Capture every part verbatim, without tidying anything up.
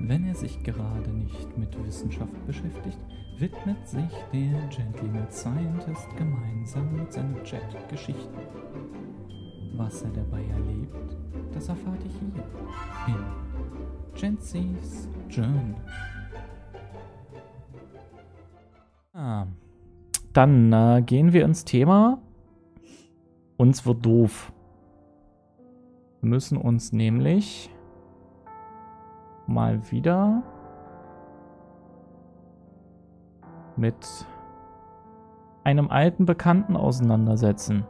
Wenn er sich gerade nicht mit Wissenschaft beschäftigt, widmet sich der Gentleman Scientist gemeinsam mit seinem Chat Geschichten. Was er dabei erlebt, das erfahrt ihr hier in Gentsy's Journal. Ah, dann äh, gehen wir ins Thema. Uns wird doof. Wir müssen uns nämlich mal wieder mit einem alten Bekannten auseinandersetzen.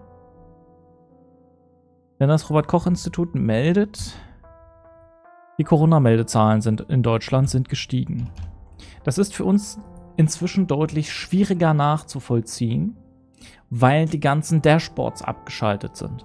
Denn das Robert-Koch-Institut meldet, die Corona-Meldezahlen sind in Deutschland sind gestiegen. Das ist für uns inzwischen deutlich schwieriger nachzuvollziehen, weil die ganzen Dashboards abgeschaltet sind.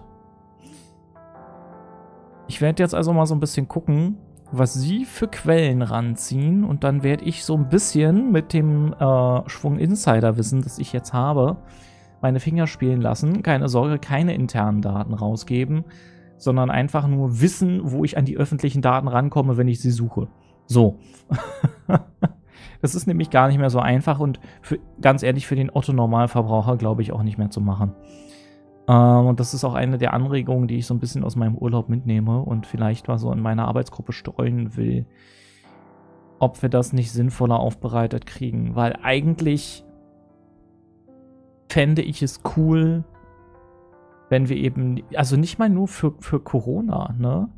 Ich werde jetzt also mal so ein bisschen gucken, was Sie für Quellen ranziehen, und dann werde ich so ein bisschen mit dem äh, Schwung Insider-Wissen, das ich jetzt habe, meine Finger spielen lassen. Keine Sorge, keine internen Daten rausgeben, sondern einfach nur wissen, wo ich an die öffentlichen Daten rankomme, wenn ich sie suche. So. Das ist nämlich gar nicht mehr so einfach und für, ganz ehrlich, für den Otto-Normalverbraucher glaube ich auch nicht mehr zu machen. Ähm, und das ist auch eine der Anregungen, die ich so ein bisschen aus meinem Urlaub mitnehme und vielleicht mal so in meiner Arbeitsgruppe streuen will, ob wir das nicht sinnvoller aufbereitet kriegen. Weil eigentlich fände ich es cool, wenn wir eben, also nicht mal nur für, für Corona, ne?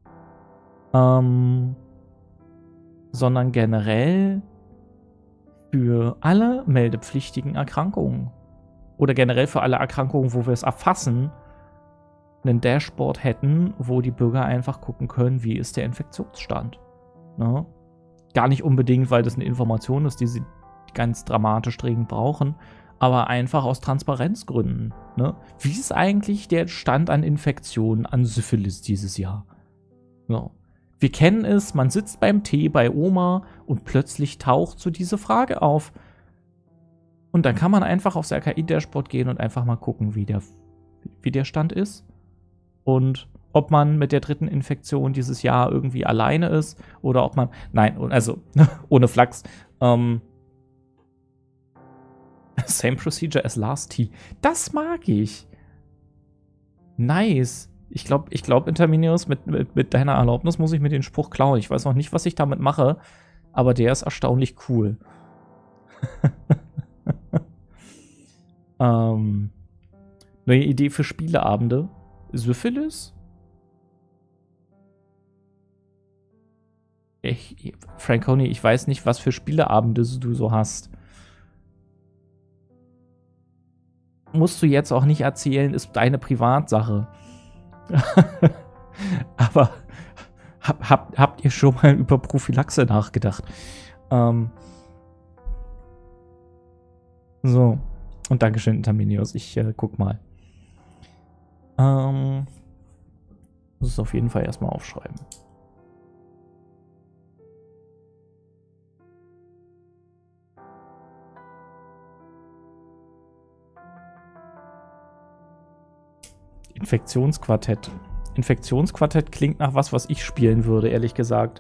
Ähm, sondern generell für alle meldepflichtigen Erkrankungen oder generell für alle Erkrankungen, wo wir es erfassen, ein Dashboard hätten, wo die Bürger einfach gucken können, wie ist der Infektionsstand. Ne? Gar nicht unbedingt, weil das eine Information ist, die sie ganz dramatisch dringend brauchen, aber einfach aus Transparenzgründen. Ne? Wie ist eigentlich der Stand an Infektionen an Syphilis dieses Jahr? Ja. Wir kennen es, man sitzt beim Tee bei Oma und plötzlich taucht so diese Frage auf. Und dann kann man einfach aufs R K I-Dashboard gehen und einfach mal gucken, wie der, wie der Stand ist. Und ob man mit der dritten Infektion dieses Jahr irgendwie alleine ist oder ob man, nein, also ohne Flachs, ähm, same procedure as last tea. Das mag ich. Nice. Ich glaube, ich glaube, Interminius, mit, mit, mit deiner Erlaubnis muss ich mir den Spruch klauen. Ich weiß noch nicht, was ich damit mache, aber der ist erstaunlich cool. ähm, neue Idee für Spieleabende. Syphilis? Ich, Franconi, ich weiß nicht, was für Spieleabende du so hast. Musst du jetzt auch nicht erzählen, ist deine Privatsache. Aber hab, hab, habt ihr schon mal über Prophylaxe nachgedacht? Ähm, so. Und Dankeschön, Interminius. Ich äh, guck mal. Ähm, muss es auf jeden Fall erstmal aufschreiben. Infektionsquartett. Infektionsquartett klingt nach was, was ich spielen würde, ehrlich gesagt.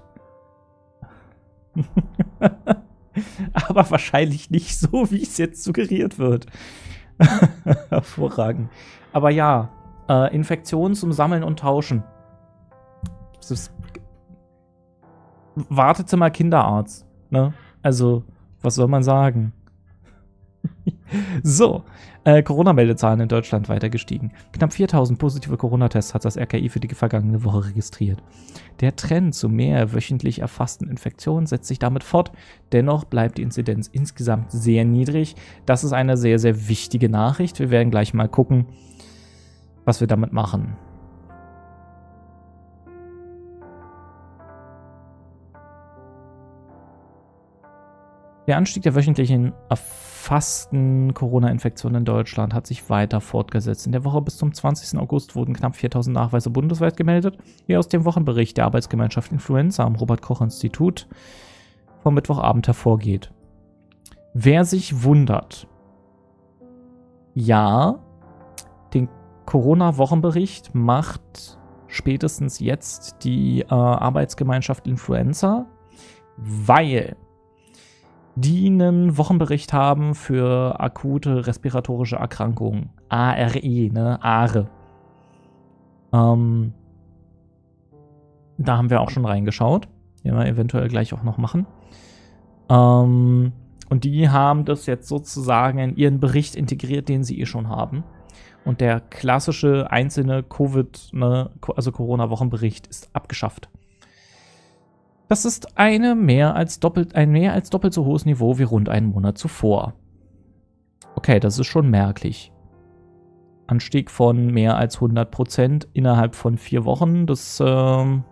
Aber wahrscheinlich nicht so, wie es jetzt suggeriert wird. Hervorragend. Aber ja, äh, Infektionen zum Sammeln und Tauschen. Das ist Wartezimmer Kinderarzt. Ne? Also, was soll man sagen? So, äh, Corona-Meldezahlen in Deutschland weiter gestiegen. Knapp viertausend positive Corona-Tests hat das R K I für die vergangene Woche registriert. Der Trend zu mehr wöchentlich erfassten Infektionen setzt sich damit fort. Dennoch bleibt die Inzidenz insgesamt sehr niedrig. Das ist eine sehr, sehr wichtige Nachricht. Wir werden gleich mal gucken, was wir damit machen. Der Anstieg der wöchentlichen erfassten Corona-Infektionen in Deutschland hat sich weiter fortgesetzt. In der Woche bis zum zwanzigsten August wurden knapp viertausend Nachweise bundesweit gemeldet, wie aus dem Wochenbericht der Arbeitsgemeinschaft Influenza am Robert-Koch-Institut vom Mittwochabend hervorgeht. Wer sich wundert, ja, den Corona-Wochenbericht macht spätestens jetzt die äh, Arbeitsgemeinschaft Influenza. weil die einen Wochenbericht haben für akute respiratorische Erkrankungen. A R E, ne? A R E. Ähm, da haben wir auch schon reingeschaut. Werden wir eventuell gleich auch noch machen. Ähm, und die haben das jetzt sozusagen in ihren Bericht integriert, den sie eh schon haben. Und der klassische einzelne Covid, ne, also Corona-Wochenbericht ist abgeschafft. Das ist eine mehr als doppelt, ein mehr als doppelt so hohes Niveau wie rund einen Monat zuvor. Okay, das ist schon merklich. Anstieg von mehr als hundert Prozent innerhalb von vier Wochen. Das ähm,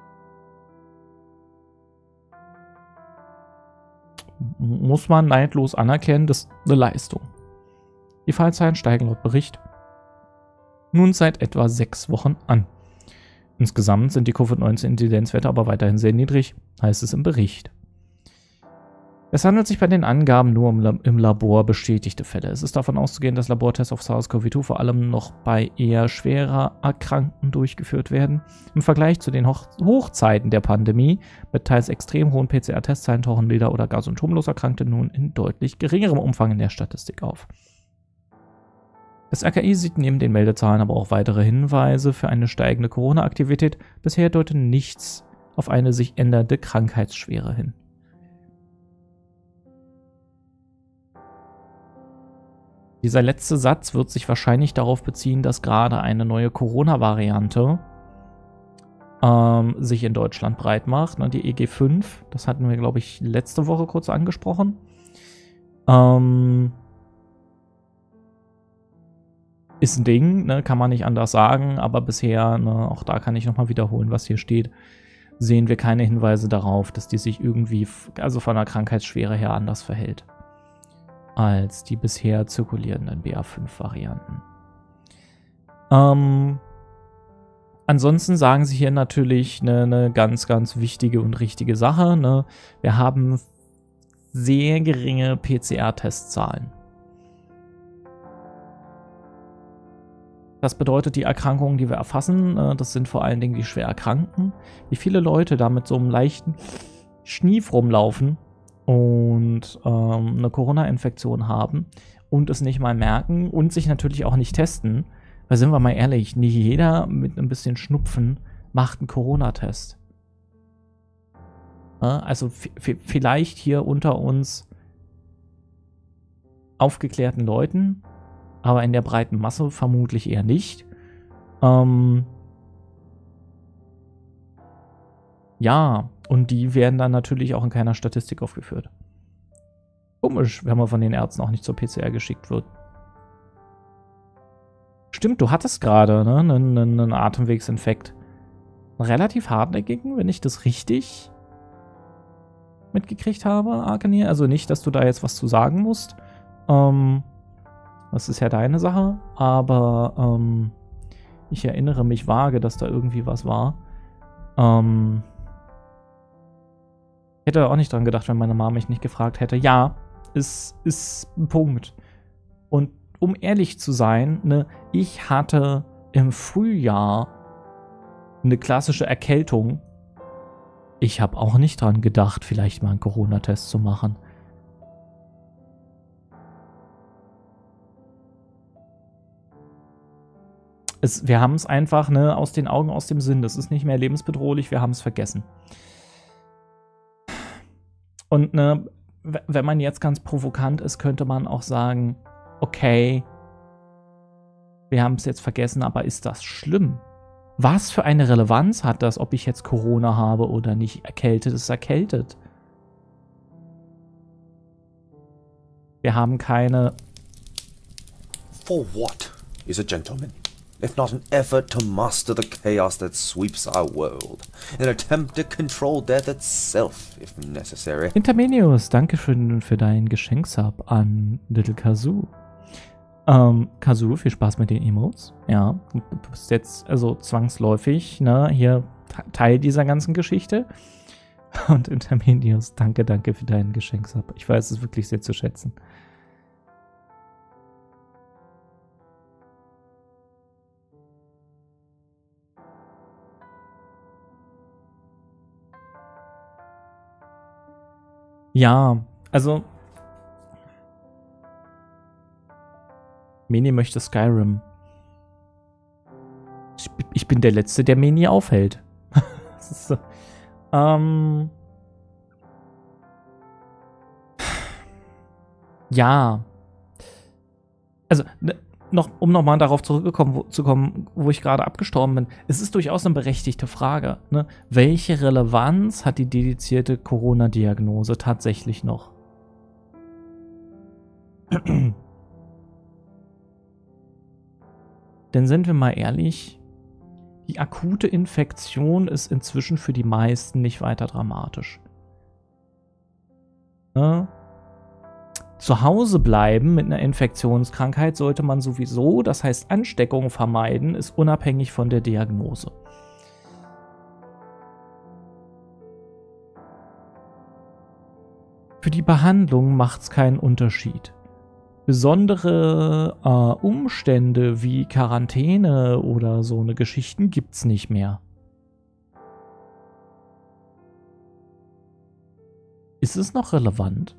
muss man neidlos anerkennen. Das ist eine Leistung. Die Fallzahlen steigen laut Bericht nun seit etwa sechs Wochen an. Insgesamt sind die Covid neunzehn Inzidenzwerte aber weiterhin sehr niedrig, heißt es im Bericht. Es handelt sich bei den Angaben nur um im Labor bestätigte Fälle. Es ist davon auszugehen, dass Labortests auf SARS-C o V zwei vor allem noch bei eher schwerer Erkrankten durchgeführt werden. Im Vergleich zu den Hoch Hochzeiten der Pandemie mit teils extrem hohen P C R-Testzahlen tauchen milder oder gar symptomlos Erkrankte nun in deutlich geringerem Umfang in der Statistik auf. Das R K I sieht neben den Meldezahlen aber auch weitere Hinweise für eine steigende Corona-Aktivität. Bisher deutet nichts auf eine sich ändernde Krankheitsschwere hin. Dieser letzte Satz wird sich wahrscheinlich darauf beziehen, dass gerade eine neue Corona-Variante ähm, sich in Deutschland breit macht, ne, die E G fünf. Das hatten wir, glaube ich, letzte Woche kurz angesprochen. Ähm... Ist ein Ding, ne, kann man nicht anders sagen, aber bisher, ne, auch da kann ich nochmal wiederholen, was hier steht, sehen wir keine Hinweise darauf, dass die sich irgendwie, also von der Krankheitsschwere her anders verhält, als die bisher zirkulierenden B A fünf Varianten. Ähm, ansonsten sagen sie hier natürlich eine, eine ganz, ganz wichtige und richtige Sache, ne, wir haben sehr geringe P C R-Testzahlen. Das bedeutet, die Erkrankungen, die wir erfassen, das sind vor allen Dingen die schwer Erkrankten. Wie viele Leute da mit so einem leichten Schnief rumlaufen und ähm, eine Corona-Infektion haben und es nicht mal merken und sich natürlich auch nicht testen. Weil sind wir mal ehrlich, nicht jeder mit ein bisschen Schnupfen macht einen Corona-Test. Ja, also vielleicht hier unter uns aufgeklärten Leuten, aber in der breiten Masse vermutlich eher nicht. Ähm ja, und die werden dann natürlich auch in keiner Statistik aufgeführt. Komisch, wenn man von den Ärzten auch nicht zur P C R geschickt wird. Stimmt, du hattest gerade ne, einen, einen Atemwegsinfekt. Einen relativ hartnäckigen, wenn ich das richtig mitgekriegt habe, Arkanir. Also nicht, dass du da jetzt was zu sagen musst. Ähm... Das ist ja deine Sache, aber ähm, ich erinnere mich vage, dass da irgendwie was war. Ähm, ich hätte auch nicht dran gedacht, wenn meine Mama mich nicht gefragt hätte. Ja, ist, ist ein Punkt. Und um ehrlich zu sein, ne, ich hatte im Frühjahr eine klassische Erkältung. Ich habe auch nicht dran gedacht, vielleicht mal einen Corona-Test zu machen. Es, wir haben es einfach, ne, aus den Augen, aus dem Sinn. Das ist nicht mehr lebensbedrohlich, wir haben es vergessen. Und ne, wenn man jetzt ganz provokant ist, könnte man auch sagen, okay, wir haben es jetzt vergessen, aber ist das schlimm? Was für eine Relevanz hat das, ob ich jetzt Corona habe oder nicht? Erkältet ist erkältet. Wir haben keine... For what is a gentleman? If not an effort to master the chaos that sweeps our world, an attempt to control death itself, if necessary. Intermenius, danke schön für deinen Geschenksub an Little Kazoo. Ähm, Kazoo, viel Spaß mit den Emotes. Ja, du bist jetzt also zwangsläufig, ne, hier Teil dieser ganzen Geschichte. Und Intermenius, danke, danke für deinen Geschenksub. Ich weiß es wirklich sehr zu schätzen. Ja, also Meni möchte Skyrim. Ich, ich bin der Letzte, der Meni aufhält. Das ist so. Ähm. Ja. Also, ne, noch, um nochmal darauf zurückgekommen wo, zu kommen, wo ich gerade abgestorben bin. Es ist durchaus eine berechtigte Frage. Ne? Welche Relevanz hat die dedizierte Corona-Diagnose tatsächlich noch? Denn sind wir mal ehrlich, die akute Infektion ist inzwischen für die meisten nicht weiter dramatisch. Ne? Zu Hause bleiben mit einer Infektionskrankheit sollte man sowieso, das heißt Ansteckung vermeiden, ist unabhängig von der Diagnose. Für die Behandlung macht es keinen Unterschied. Besondere äh, Umstände wie Quarantäne oder so eine Geschichten gibt es nicht mehr. Ist es noch relevant?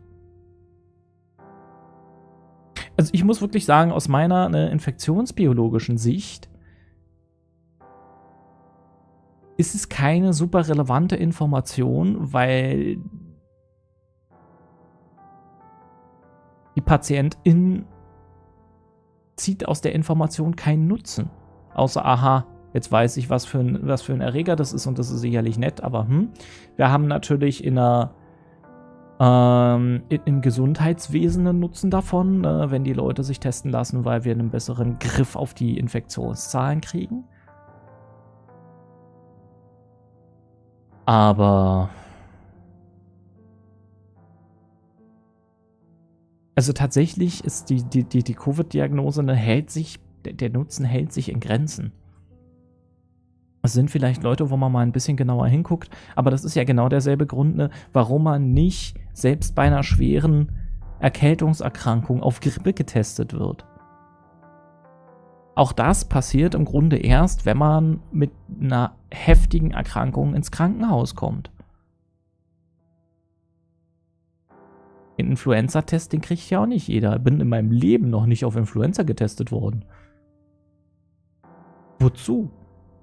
Also ich muss wirklich sagen, aus meiner ne, infektionsbiologischen Sicht ist es keine super relevante Information, weil die Patientin zieht aus der Information keinen Nutzen. Außer, aha, jetzt weiß ich, was für ein, was für ein Erreger das ist und das ist sicherlich nett, aber hm, wir haben natürlich in einer Ähm, im Gesundheitswesen einen Nutzen davon, äh, wenn die Leute sich testen lassen, weil wir einen besseren Griff auf die Infektionszahlen kriegen. Aber also tatsächlich ist die, die, die, die Covid-Diagnose, ne, hält sich, der, der Nutzen hält sich in Grenzen. Es sind vielleicht Leute, wo man mal ein bisschen genauer hinguckt, aber das ist ja genau derselbe Grund, ne, warum man nicht selbst bei einer schweren Erkältungserkrankung auf Grippe getestet wird. Auch das passiert im Grunde erst, wenn man mit einer heftigen Erkrankung ins Krankenhaus kommt. Den Influenza-Test, den kriegt ja auch nicht jeder. Ich bin in meinem Leben noch nicht auf Influenza getestet worden. Wozu?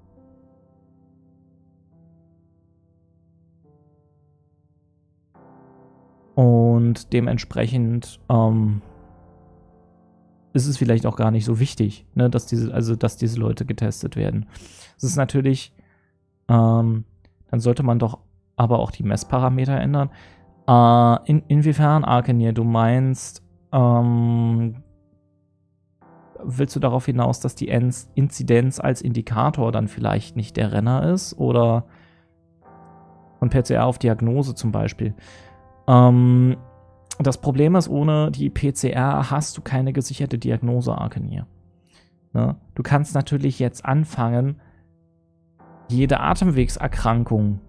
Und dementsprechend ähm, ist es vielleicht auch gar nicht so wichtig, ne, dass diese, also dass diese Leute getestet werden. Es ist natürlich, ähm, dann sollte man doch aber auch die Messparameter ändern. Äh, in, inwiefern, Arkenir, du meinst, ähm, willst du darauf hinaus, dass die Inzidenz als Indikator dann vielleicht nicht der Renner ist? Oder von P C R auf Diagnose zum Beispiel? Ähm, das Problem ist, ohne die P C R hast du keine gesicherte Diagnose, Arkenir. Ne? Du kannst natürlich jetzt anfangen, jede Atemwegserkrankung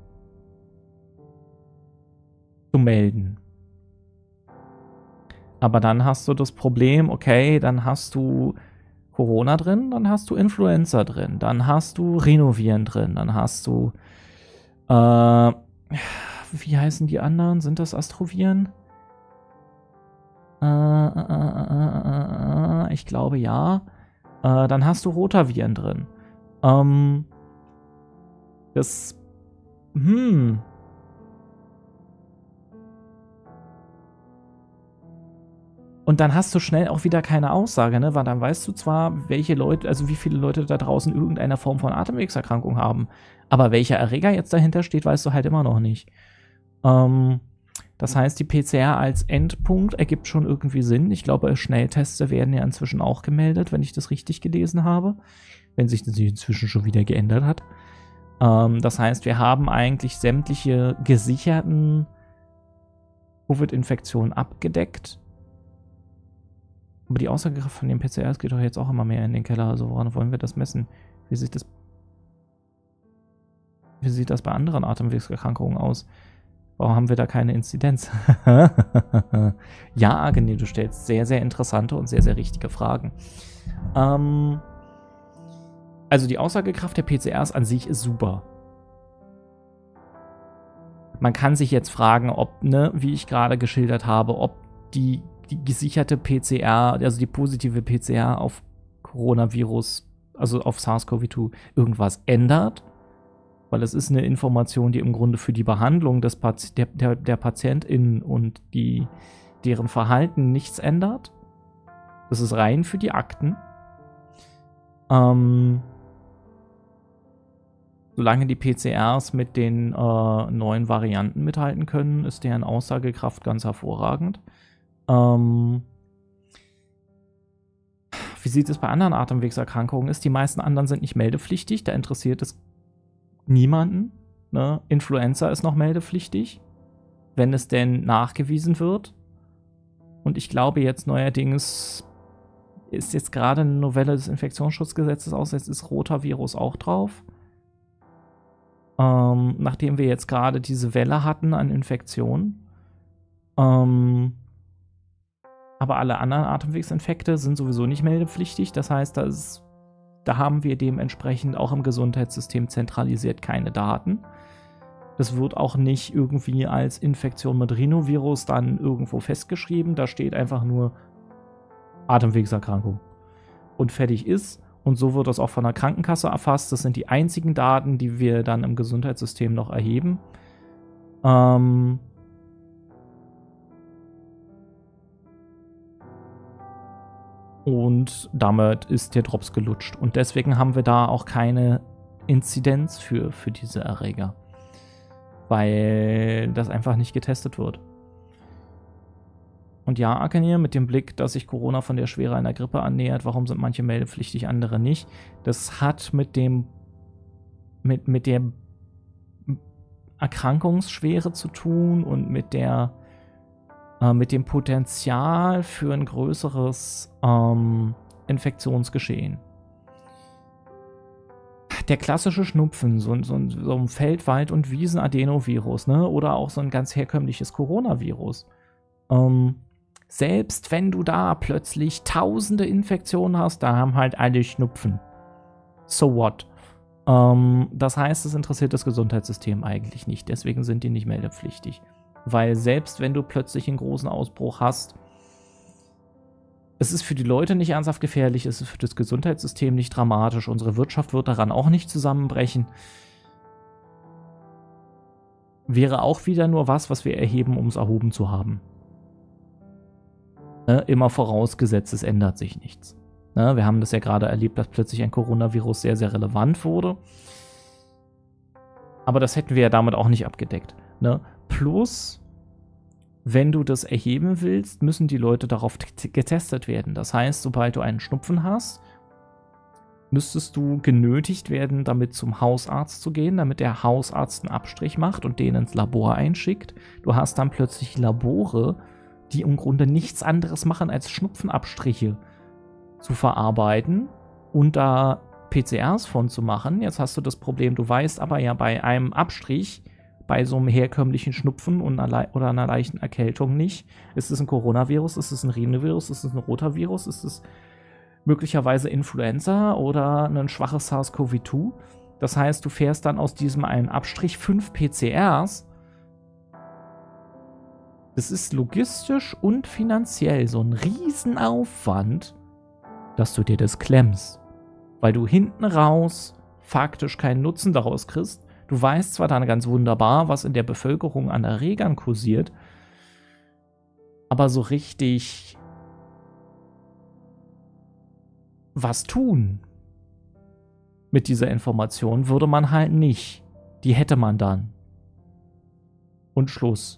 zu melden. Aber dann hast du das Problem, okay, dann hast du Corona drin, dann hast du Influenza drin, dann hast du Rhinoviren drin, dann hast du äh, wie heißen die anderen? Sind das Astroviren? Äh, äh, äh, äh, ich glaube ja. Äh, dann hast du Rotaviren drin. Ähm, das. Hm. Und dann hast du schnell auch wieder keine Aussage, ne? Weil dann weißt du zwar, welche Leute, also wie viele Leute da draußen irgendeine Form von Atemwegserkrankung haben, aber welcher Erreger jetzt dahinter steht, weißt du halt immer noch nicht. Ähm, das heißt, die P C R als Endpunkt ergibt schon irgendwie Sinn. Ich glaube, Schnelltests werden ja inzwischen auch gemeldet, wenn ich das richtig gelesen habe. Wenn sich das inzwischen schon wieder geändert hat. Ähm, das heißt, wir haben eigentlich sämtliche gesicherten Covid-Infektionen abgedeckt. Aber die Aussagekraft von den P C Rs geht doch jetzt auch immer mehr in den Keller. Also woran wollen wir das messen? Wie sieht das, wie sieht das bei anderen Atemwegserkrankungen aus? Warum haben wir da keine Inzidenz? Ja, Agni, du stellst sehr, sehr interessante und sehr, sehr richtige Fragen. Ähm, also die Aussagekraft der P C Rs an sich ist super. Man kann sich jetzt fragen, ob, ne, wie ich gerade geschildert habe, ob die, die gesicherte P C R, also die positive P C R auf Coronavirus, also auf SARS-C o V zwei, irgendwas ändert. Weil es ist eine Information, die im Grunde für die Behandlung des Pati der, der, der PatientInnen und die, deren Verhalten nichts ändert. Das ist rein für die Akten. Ähm, solange die P C Rs mit den äh, neuen Varianten mithalten können, ist deren Aussagekraft ganz hervorragend. Ähm, wie sieht es bei anderen Atemwegserkrankungen aus? Die meisten anderen sind nicht meldepflichtig, da interessiert es niemanden. Ne? Influenza ist noch meldepflichtig, wenn es denn nachgewiesen wird. Und ich glaube jetzt neuerdings ist jetzt gerade eine Novelle des Infektionsschutzgesetzes aus, jetzt ist Rotavirus auch drauf. Ähm, nachdem wir jetzt gerade diese Welle hatten an Infektionen. Ähm, aber alle anderen Atemwegsinfekte sind sowieso nicht meldepflichtig. Das heißt, da, ist, da haben wir dementsprechend auch im Gesundheitssystem zentralisiert keine Daten. Das wird auch nicht irgendwie als Infektion mit Rhinovirus dann irgendwo festgeschrieben. Da steht einfach nur Atemwegserkrankung. Und fertig ist. Und so wird das auch von der Krankenkasse erfasst. Das sind die einzigen Daten, die wir dann im Gesundheitssystem noch erheben. Ähm Und damit ist der Drops gelutscht. Und deswegen haben wir da auch keine Inzidenz für, für diese Erreger. Weil das einfach nicht getestet wird. Und ja, Akenir, mit dem Blick, dass sich Corona von der Schwere einer Grippe annähert, warum sind manche meldepflichtig, andere nicht? Das hat mit dem mit, mit der Erkrankungsschwere zu tun und mit der äh, mit dem Potenzial für ein größeres ähm, Infektionsgeschehen. Der klassische Schnupfen, so, so, so ein Feld-, Wald- und Wiesen-Adenovirus, ne? Oder auch so ein ganz herkömmliches Coronavirus. Ähm, Selbst wenn du da plötzlich tausende Infektionen hast, da haben halt alle Schnupfen. So what? Ähm, das heißt, es interessiert das Gesundheitssystem eigentlich nicht. Deswegen sind die nicht meldepflichtig. Weil selbst wenn du plötzlich einen großen Ausbruch hast, es ist für die Leute nicht ernsthaft gefährlich, es ist für das Gesundheitssystem nicht dramatisch, unsere Wirtschaft wird daran auch nicht zusammenbrechen. Wäre auch wieder nur was, was wir erheben, um es erhoben zu haben. Ne, immer vorausgesetzt, es ändert sich nichts. Ne, wir haben das ja gerade erlebt, dass plötzlich ein Coronavirus sehr, sehr relevant wurde. Aber das hätten wir ja damit auch nicht abgedeckt. Ne? Plus, wenn du das erheben willst, müssen die Leute darauf getestet werden. Das heißt, sobald du einen Schnupfen hast, müsstest du genötigt werden, damit zum Hausarzt zu gehen, damit der Hausarzt einen Abstrich macht und den ins Labor einschickt. Du hast dann plötzlich Labore, die im Grunde nichts anderes machen, als Schnupfenabstriche zu verarbeiten und da P C Rs von zu machen. Jetzt hast du das Problem, du weißt aber ja bei einem Abstrich, bei so einem herkömmlichen Schnupfen und einer oder einer leichten Erkältung nicht. Ist es ein Coronavirus? Ist es ein Rhinovirus? Ist es ein Rotavirus? Ist es möglicherweise Influenza oder ein schwaches SARS-C o V zwei? Das heißt, du fährst dann aus diesem einen Abstrich fünf P C Rs. Es ist logistisch und finanziell so ein Riesenaufwand, dass du dir das klemmst. Weil du hinten raus faktisch keinen Nutzen daraus kriegst. Du weißt zwar dann ganz wunderbar, was in der Bevölkerung an Erregern kursiert, aber so richtig was tun mit dieser Information würde man halt nicht. Die hätte man dann. Und Schluss.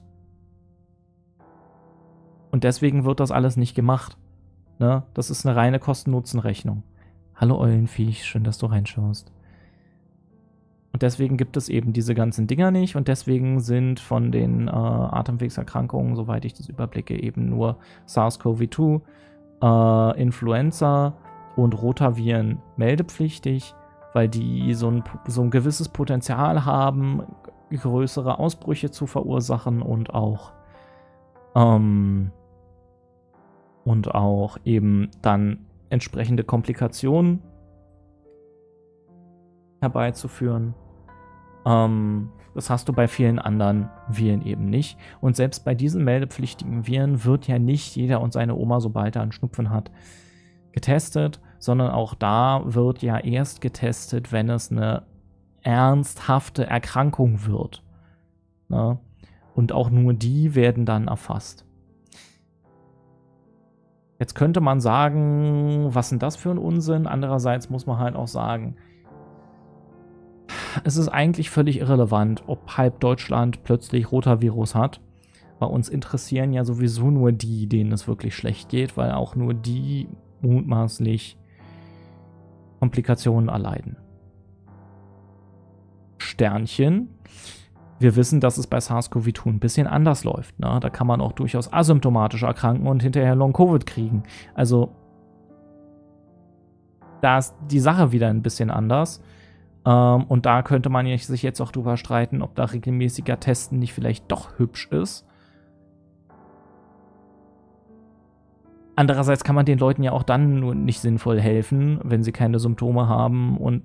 Und deswegen wird das alles nicht gemacht. Ne? Das ist eine reine Kosten-Nutzen-Rechnung. Hallo Eulenviech, schön, dass du reinschaust. Und deswegen gibt es eben diese ganzen Dinger nicht und deswegen sind von den äh, Atemwegserkrankungen, soweit ich das überblicke, eben nur SARS-C o V zwei, äh, Influenza und Rotaviren meldepflichtig, weil die so ein, so ein gewisses Potenzial haben, größere Ausbrüche zu verursachen und auch ähm, und auch eben dann entsprechende Komplikationen herbeizuführen. Ähm, das hast du bei vielen anderen Viren eben nicht. Und selbst bei diesen meldepflichtigen Viren wird ja nicht jeder und seine Oma, sobald er einen Schnupfen hat, getestet, sondern auch da wird ja erst getestet, wenn es eine ernsthafte Erkrankung wird. Ne? Und auch nur die werden dann erfasst. Jetzt könnte man sagen, was ist denn das für ein Unsinn? Andererseits muss man halt auch sagen, es ist eigentlich völlig irrelevant, ob halb Deutschland plötzlich Rotavirus hat. Bei uns interessieren ja sowieso nur die, denen es wirklich schlecht geht, weil auch nur die mutmaßlich Komplikationen erleiden. Sternchen. Wir wissen, dass es bei SARS-CoV zwei ein bisschen anders läuft. Ne? Da kann man auch durchaus asymptomatisch erkranken und hinterher Long-Covid kriegen. Also da ist die Sache wieder ein bisschen anders. Ähm, und da könnte man sich jetzt auch drüber streiten, ob da regelmäßiger Testen nicht vielleicht doch hübsch ist. Andererseits kann man den Leuten ja auch dann nur nicht sinnvoll helfen, wenn sie keine Symptome haben und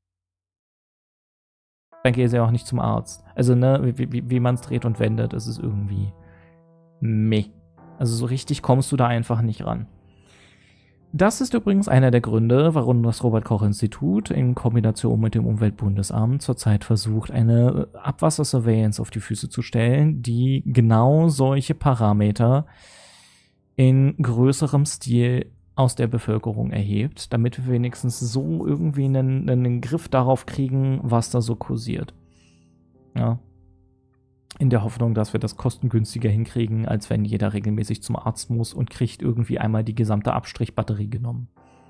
dann gehen sie ja auch nicht zum Arzt. Also, ne, wie, wie, wie man es dreht und wendet, ist es irgendwie meh. Also so richtig kommst du da einfach nicht ran. Das ist übrigens einer der Gründe, warum das Robert-Koch-Institut in Kombination mit dem Umweltbundesamt zurzeit versucht, eine Abwasser-Surveillance auf die Füße zu stellen, die genau solche Parameter in größerem Stil aus der Bevölkerung erhebt, damit wir wenigstens so irgendwie einen, einen Griff darauf kriegen, was da so kursiert. Ja. In der Hoffnung, dass wir das kostengünstiger hinkriegen, als wenn jeder regelmäßig zum Arzt muss und kriegt irgendwie einmal die gesamte Abstrichbatterie genommen.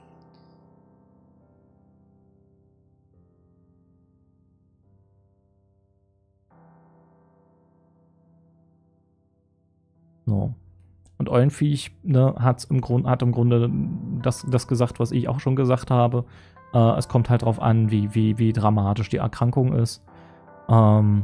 So. Und Eulenviech ne, hat's im Grund, hat im Grunde das, das gesagt, was ich auch schon gesagt habe. Äh, es kommt halt drauf an, wie, wie, wie dramatisch die Erkrankung ist. Ähm,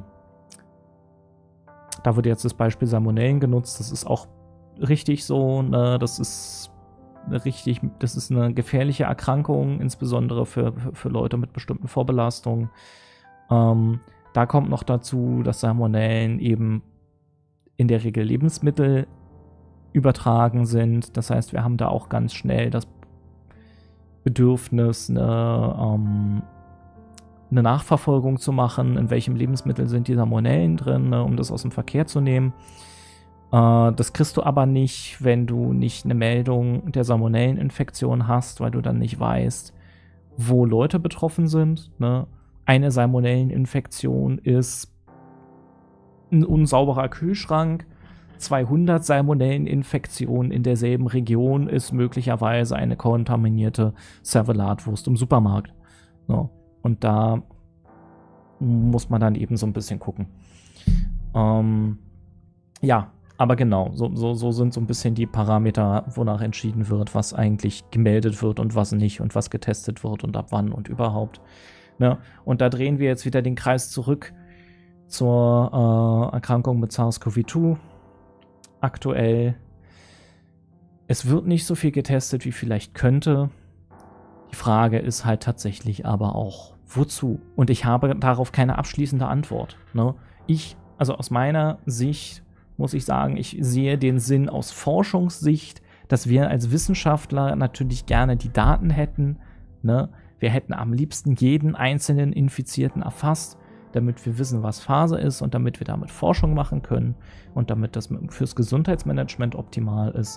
da wird jetzt das Beispiel Salmonellen genutzt. Das ist auch richtig so. Ne? Das ist eine richtig, das ist eine gefährliche Erkrankung, insbesondere für, für, für Leute mit bestimmten Vorbelastungen. Ähm, da kommt noch dazu, dass Salmonellen eben in der Regel Lebensmittel übertragen sind. Das heißt, wir haben da auch ganz schnell das Bedürfnis, eine, ähm, eine Nachverfolgung zu machen, in welchem Lebensmittel sind die Salmonellen drin, ne, um das aus dem Verkehr zu nehmen. Äh, das kriegst du aber nicht, wenn du nicht eine Meldung der Salmonelleninfektion hast, weil du dann nicht weißt, wo Leute betroffen sind. Ne. Eine Salmonelleninfektion ist ein unsauberer Kühlschrank. zweihundert Salmonelleninfektionen in derselben Region ist möglicherweise eine kontaminierte Servelatwurst im Supermarkt. So. Und da muss man dann eben so ein bisschen gucken. Ähm, ja, aber genau, so, so, so sind so ein bisschen die Parameter, wonach entschieden wird, was eigentlich gemeldet wird und was nicht und was getestet wird und ab wann und überhaupt. Ne? Und da drehen wir jetzt wieder den Kreis zurück zur äh, Erkrankung mit SARS-CoV zwei. Aktuell. Es wird nicht so viel getestet, wie vielleicht könnte. Die Frage ist halt tatsächlich aber auch, wozu? Und ich habe darauf keine abschließende Antwort. Ne? Ich, also aus meiner Sicht, muss ich sagen, ich sehe den Sinn aus Forschungssicht, dass wir als Wissenschaftler natürlich gerne die Daten hätten. Ne? Wir hätten am liebsten jeden einzelnen Infizierten erfasst, damit wir wissen, was Phase ist und damit wir damit Forschung machen können und damit das fürs Gesundheitsmanagement optimal ist.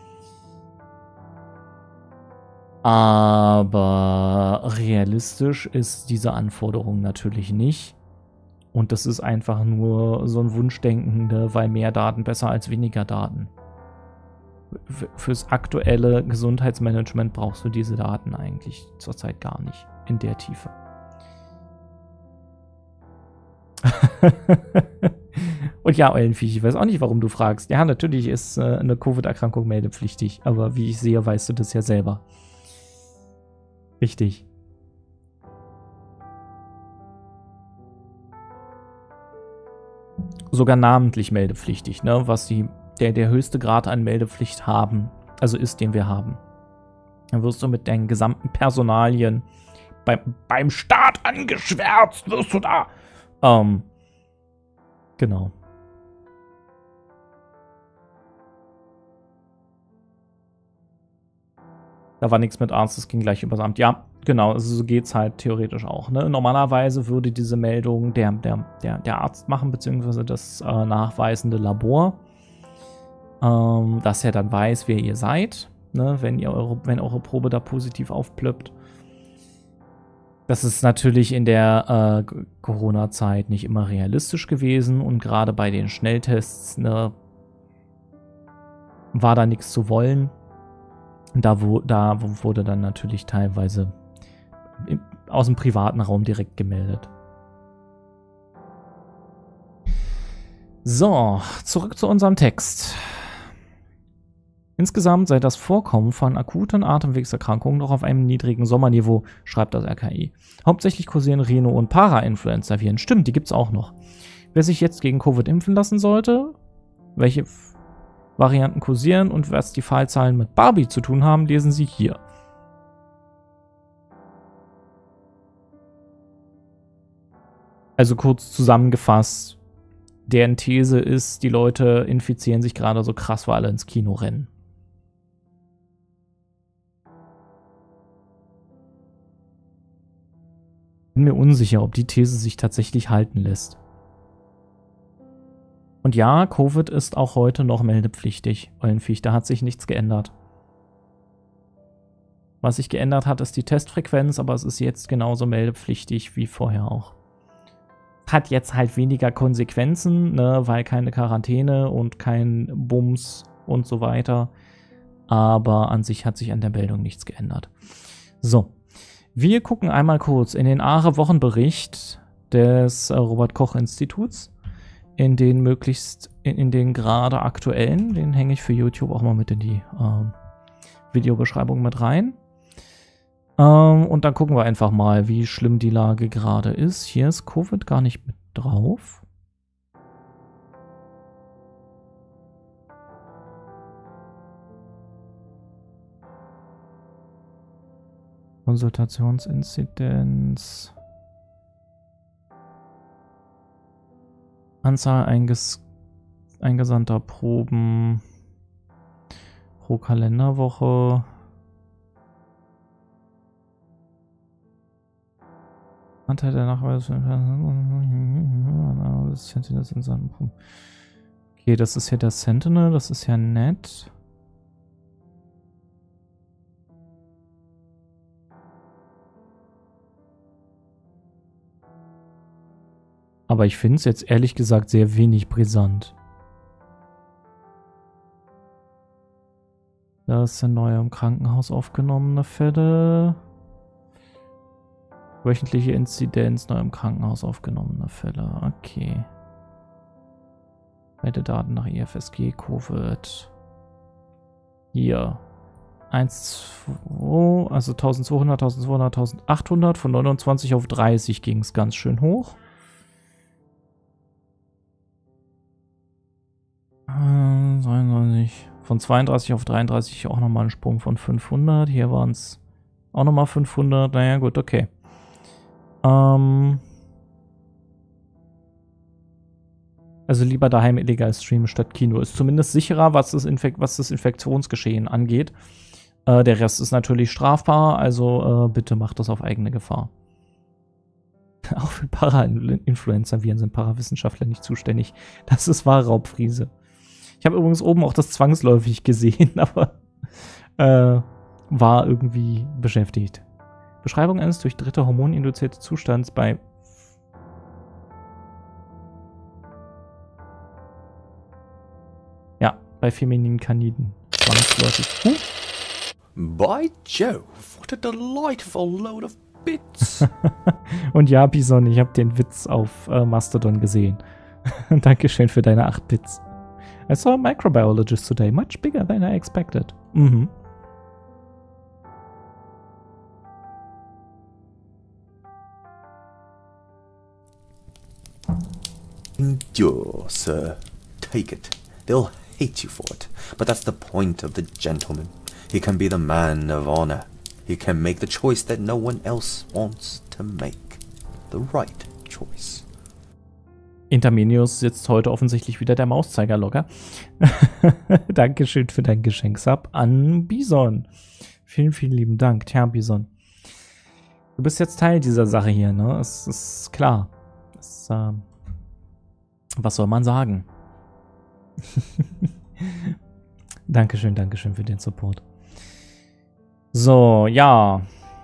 Aber realistisch ist diese Anforderung natürlich nicht. Und das ist einfach nur so ein Wunschdenken, weil mehr Daten besser als weniger Daten. Fürs aktuelle Gesundheitsmanagement brauchst du diese Daten eigentlich zurzeit gar nicht in der Tiefe. Und ja, Eulenviech, ich weiß auch nicht, warum du fragst. Ja, natürlich ist äh, eine Covid-Erkrankung meldepflichtig, aber wie ich sehe, weißt du das ja selber. Richtig. Sogar namentlich meldepflichtig, ne? Was die, der, der höchste Grad an Meldepflicht haben, also ist, den wir haben. Dann wirst du mit deinen gesamten Personalien beim, beim Staat angeschwärzt, wirst du da Ähm, genau. Da war nichts mit Arzt, es ging gleich übers Amt. Ja, genau, also so geht es halt theoretisch auch. Ne? Normalerweise würde diese Meldung der, der, der, der Arzt machen, beziehungsweise das äh, nachweisende Labor, ähm, dass er dann weiß, wer ihr seid, ne? wenn, ihr eure, wenn eure Probe da positiv aufplöppt. Das ist natürlich in der äh, Corona-Zeit nicht immer realistisch gewesen und gerade bei den Schnelltests ne, war da nichts zu wollen. Da, wo, da wurde dann natürlich teilweise im, aus dem privaten Raum direkt gemeldet. So, zurück zu unserem Text. Insgesamt sei das Vorkommen von akuten Atemwegserkrankungen noch auf einem niedrigen Sommerniveau, schreibt das R K I. Hauptsächlich kursieren Rhino- und Para-Influenza-Viren. Stimmt, die gibt's auch noch. Wer sich jetzt gegen Covid impfen lassen sollte, welche Varianten kursieren und was die Fallzahlen mit Barbie zu tun haben, lesen Sie hier. Also kurz zusammengefasst, deren These ist, die Leute infizieren sich gerade so krass, weil alle ins Kino rennen. Bin mir unsicher, ob die These sich tatsächlich halten lässt. Und ja, Covid ist auch heute noch meldepflichtig. Eulenviech, da hat sich nichts geändert. Was sich geändert hat, ist die Testfrequenz, aber es ist jetzt genauso meldepflichtig wie vorher auch. Hat jetzt halt weniger Konsequenzen, ne, weil keine Quarantäne und kein Bums und so weiter. Aber an sich hat sich an der Meldung nichts geändert. So, wir gucken einmal kurz in den Aare-Wochenbericht des äh, Robert-Koch-Instituts. In den möglichst, in, in den gerade aktuellen, den hänge ich für YouTube auch mal mit in die ähm, Videobeschreibung mit rein. Ähm, und dann gucken wir einfach mal, wie schlimm die Lage gerade ist. Hier ist Covid gar nicht mit drauf. Konsultationsinzidenz. Anzahl einges eingesandter Proben pro Kalenderwoche. Anteil der Nachweise. Okay, das ist hier der Sentinel, das ist ja nett. Aber ich finde es jetzt ehrlich gesagt sehr wenig brisant. Das sind neue im Krankenhaus aufgenommene Fälle. Wöchentliche Inzidenz, neu im Krankenhaus aufgenommene Fälle. Okay. Beide Daten nach I F S G, Covid. Hier. eins, zwei, also eintausendzweihundert, eintausendzweihundert, eintausendachthundert. Von neunundzwanzig auf dreißig ging es ganz schön hoch. zweiunddreißig. Von zweiunddreißig auf dreiunddreißig auch nochmal ein Sprung von fünfhundert. Hier waren es auch nochmal fünfhundert. Naja, gut, okay. Ähm also lieber daheim illegal streamen statt Kino. Ist zumindest sicherer, was das, Infek was das Infektionsgeschehen angeht. Äh, der Rest ist natürlich strafbar, also äh, bitte macht das auf eigene Gefahr. Auch für Para-Influencer-Viren sind Parawissenschaftler nicht zuständig. Das ist wahr, Raubfriese. Ich habe übrigens oben auch das zwangsläufig gesehen, aber äh, war irgendwie beschäftigt. Beschreibung eines durch dritte hormoninduzierte Zustands bei ja, bei femininen Kaniden. Zwangsläufig. Huh. By Jove, what a delightful load of bits. Und ja, Bison, ich habe den Witz auf äh, Mastodon gesehen. Dankeschön für deine acht Bits. I saw a microbiologist today, much bigger than I expected. Mhm. Endure, sir. Take it. They'll hate you for it. But that's the point of the gentleman. He can be the man of honor. He can make the choice that no one else wants to make. The right choice. Interminius sitzt heute offensichtlich wieder der Mauszeiger locker. Dankeschön für dein Geschenksab an Bison. Vielen, vielen lieben Dank, Tja, Bison. Du bist jetzt Teil dieser Sache hier, ne? Es ist klar. Das, äh, was soll man sagen? Dankeschön, Dankeschön für den Support. So, ja.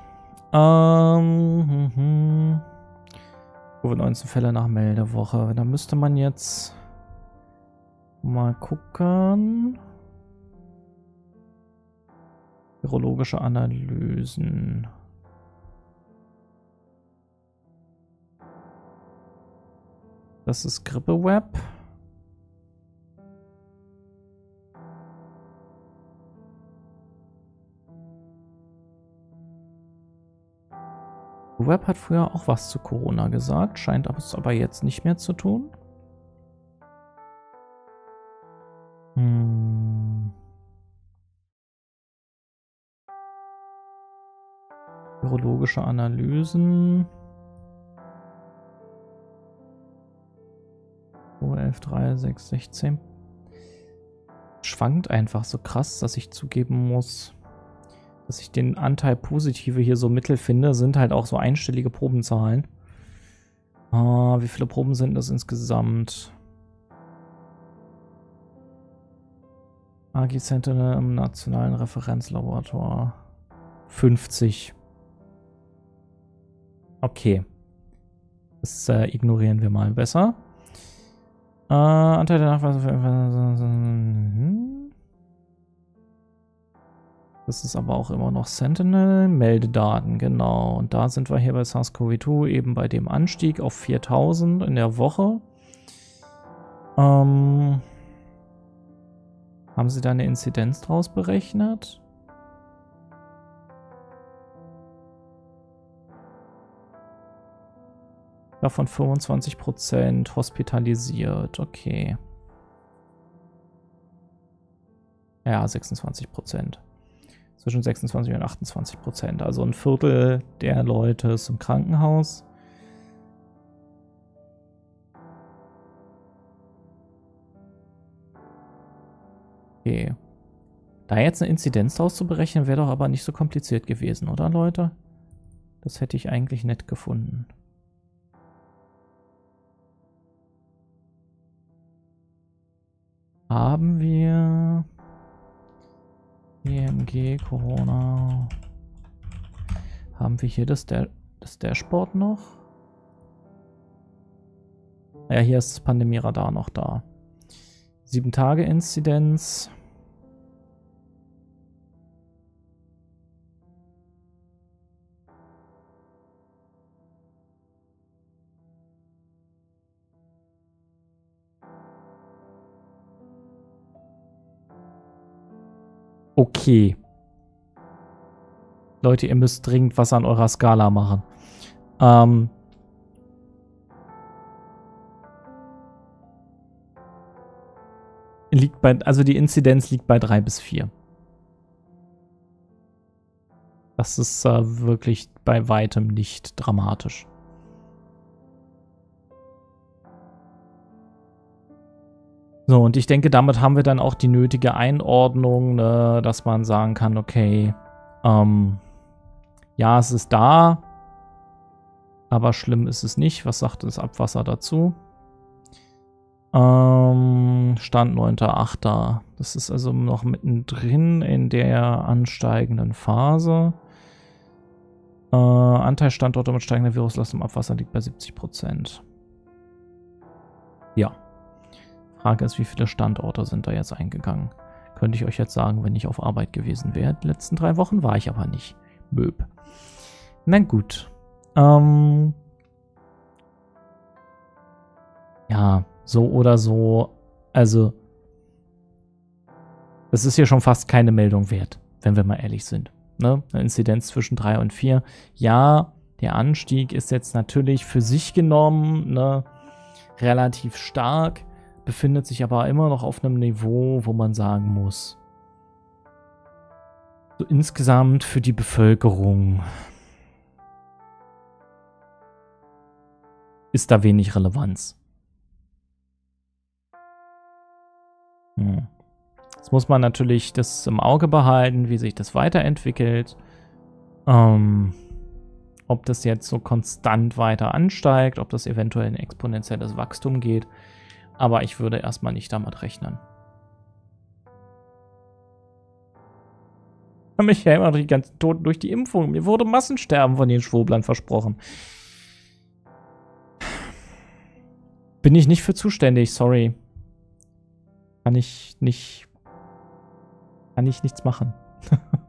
Ähm, hm, hm. Covid neunzehn Fälle nach Meldewoche. Da müsste man jetzt mal gucken. Virologische Analysen. Das ist Grippeweb. Web hat früher auch was zu Corona gesagt, scheint es aber jetzt nicht mehr zu tun. Hm. Virologische Analysen. O elf, drei, sechs, sechzehn. Schwankt einfach so krass, dass ich zugeben muss, dass ich den Anteil Positive hier so mittel finde, sind halt auch so einstellige Probenzahlen. Ah, wie viele Proben sind das insgesamt? A G Sentinel im Nationalen Referenzlaborator. fünfzig. Okay. Das äh, ignorieren wir mal besser. Äh, Anteil der Nachweise für... Das ist aber auch immer noch Sentinel. Meldedaten, genau. Und da sind wir hier bei SARS CoV zwei eben bei dem Anstieg auf viertausend in der Woche. Ähm, haben Sie da eine Inzidenz draus berechnet? Davon fünfundzwanzig Prozent hospitalisiert. Okay. Ja, sechsundzwanzig Prozent. Zwischen sechsundzwanzig und achtundzwanzig Prozent. Also ein Viertel der Leute ist im Krankenhaus. Okay. Da jetzt eine Inzidenz draus zu berechnen, wäre doch aber nicht so kompliziert gewesen, oder Leute? Das hätte ich eigentlich nett gefunden. Haben wir E M G, Corona. Haben wir hier das, da das Dashboard noch? Ja, hier ist das Pandemie-Radar noch da. sieben Tage Inzidenz. Okay. Leute, ihr müsst dringend was an eurer Skala machen. Ähm. Liegt bei, also die Inzidenz liegt bei drei bis vier. Das ist äh, wirklich bei weitem nicht dramatisch. So, und ich denke, damit haben wir dann auch die nötige Einordnung, ne, dass man sagen kann, okay, ähm, ja, es ist da, aber schlimm ist es nicht. Was sagt das Abwasser dazu? Ähm, Stand neunter achter Das ist also noch mittendrin in der ansteigenden Phase. Äh, Anteil Standorte mit steigender Viruslast im Abwasser liegt bei siebzig Prozent. Ja. Frage ist, wie viele Standorte sind da jetzt eingegangen? Könnte ich euch jetzt sagen, wenn ich auf Arbeit gewesen wäre. Die letzten drei Wochen war ich aber nicht. Möb. Na gut. Ähm ja, so oder so. Also, das ist hier schon fast keine Meldung wert, wenn wir mal ehrlich sind. Ne? Eine Inzidenz zwischen drei und vier. Ja, der Anstieg ist jetzt natürlich für sich genommen, ne, relativ stark. Befindet sich aber immer noch auf einem Niveau, wo man sagen muss, so insgesamt für die Bevölkerung ist da wenig Relevanz. Hm. Jetzt muss man natürlich das im Auge behalten, wie sich das weiterentwickelt. Ähm, ob das jetzt so konstant weiter ansteigt, ob das eventuell in exponentielles Wachstum geht. Aber ich würde erstmal nicht damit rechnen. Ich habe mich ja immer die ganzen Toten durch die Impfung. Mir wurde Massensterben von den Schwoblern versprochen. Bin ich nicht für zuständig, sorry. Kann ich nicht. Kann ich nichts machen.